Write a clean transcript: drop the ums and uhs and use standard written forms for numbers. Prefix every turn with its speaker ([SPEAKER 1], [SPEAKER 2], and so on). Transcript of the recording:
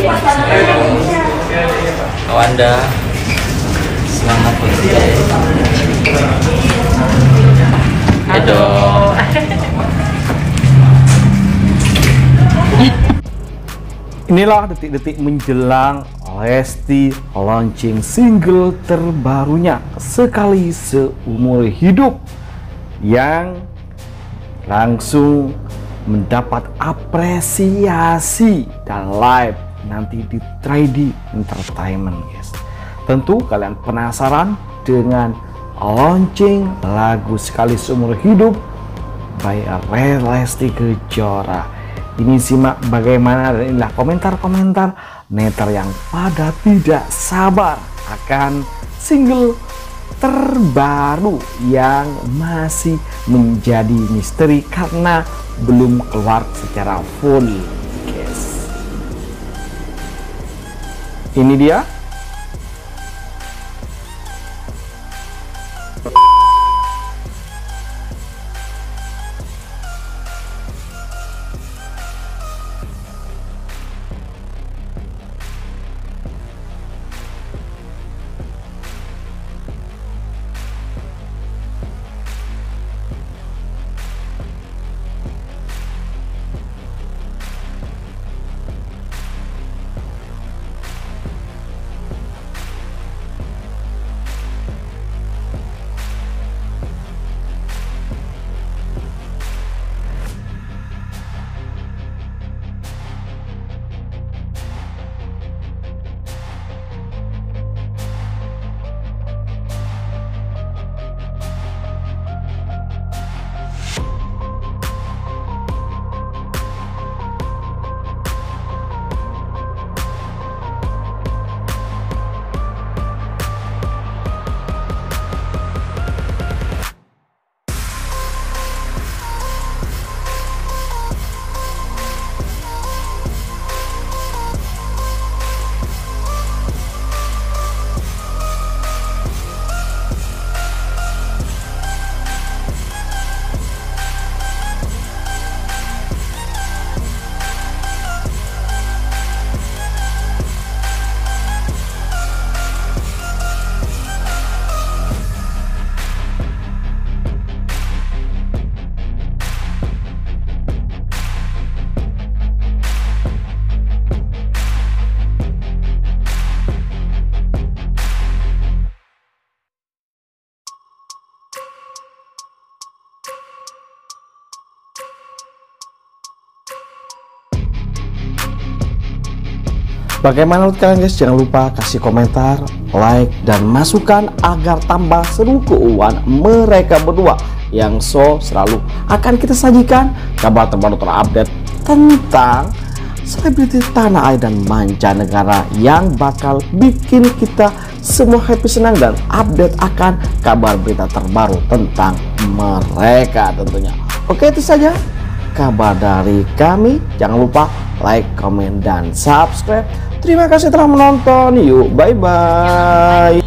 [SPEAKER 1] Wanda, selamat birthday. Aduh.
[SPEAKER 2] Inilah detik-detik menjelang Lesti launching single terbarunya Sekali Seumur Hidup, yang langsung mendapat apresiasi dan live nanti di 3D Entertainment, guys. Tentu kalian penasaran dengan launching lagu Sekali Seumur Hidup by Lesti Kejora. Ini simak bagaimana, dan inilah komentar-komentar netter yang pada tidak sabar akan single terbaru yang masih menjadi misteri karena belum keluar secara full, guys. Ini dia. Bagaimana menurut kalian, guys? Jangan lupa kasih komentar, like, dan masukan agar tambah seru keuangan mereka berdua yang selalu akan kita sajikan kabar terbaru terupdate tentang selebriti tanah air dan mancanegara yang bakal bikin kita semua happy, senang, dan update akan kabar berita terbaru tentang mereka tentunya. Oke, itu saja kabar dari kami. Jangan lupa like, komen, dan subscribe. Terima kasih telah menonton. Yuk, bye-bye.